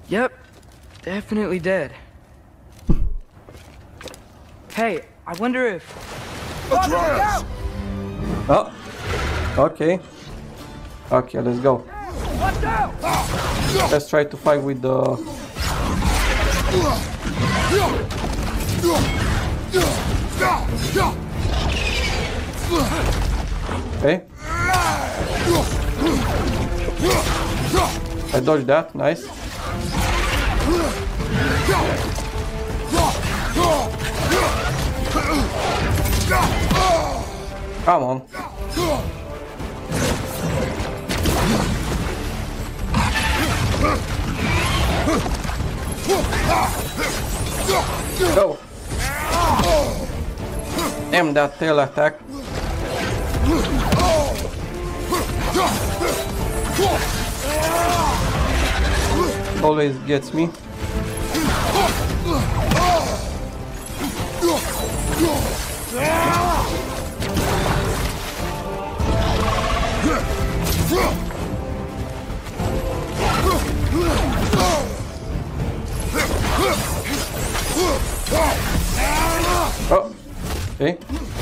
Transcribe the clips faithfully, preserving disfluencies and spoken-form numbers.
Yep, definitely dead. Hey, I wonder if... Atreus! Oh, okay. Okay, let's go. Let's try to fight with the... Okay. I dodged that, nice. Come on. Go. Damn that tail attack. Always gets me. Oh, okay.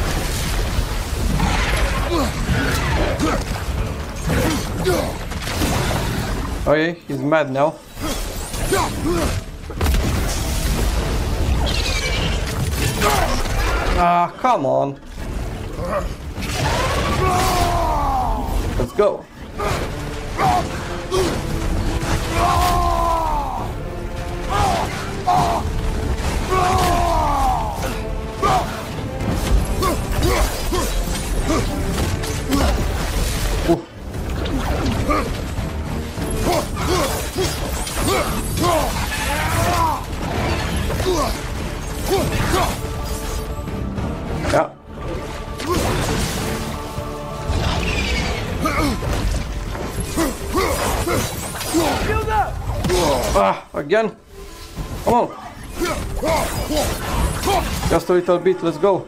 Okay, he's mad now. Ah, come on. Let's go. Ooh. Yeah. Ah, again. Come on. Just a little bit, let's go.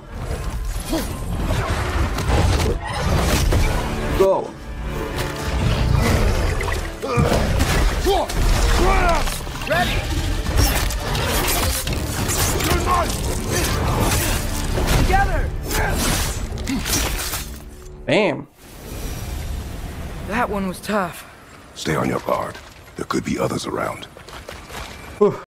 Go. Ready! Together! Damn. That one was tough. Stay on your guard. There could be others around. Whew.